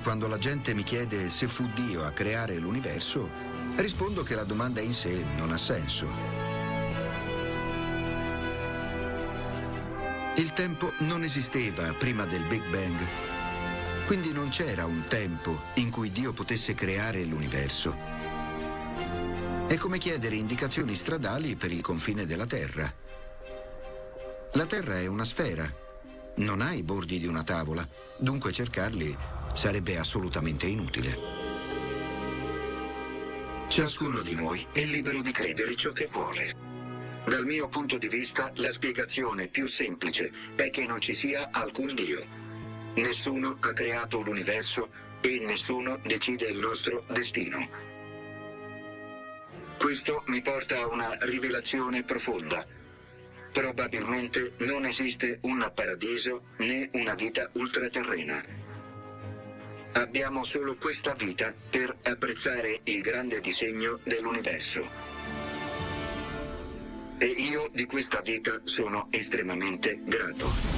Quando la gente mi chiede se fu Dio a creare l'universo, rispondo che la domanda in sé non ha senso. Il tempo non esisteva prima del Big Bang, quindi non c'era un tempo in cui Dio potesse creare l'universo. È come chiedere indicazioni stradali per il confine della Terra. La Terra è una sfera, non ha i bordi di una tavola, dunque cercarli sarebbe assolutamente inutile. Ciascuno di noi è libero di credere ciò che vuole. Dal mio punto di vista, la spiegazione più semplice è che non ci sia alcun Dio. Nessuno ha creato l'universo e nessuno decide il nostro destino. Questo mi porta a una rivelazione profonda. Probabilmente non esiste un paradiso né una vita ultraterrena. Abbiamo solo questa vita per apprezzare il grande disegno dell'universo. E io di questa vita sono estremamente grato.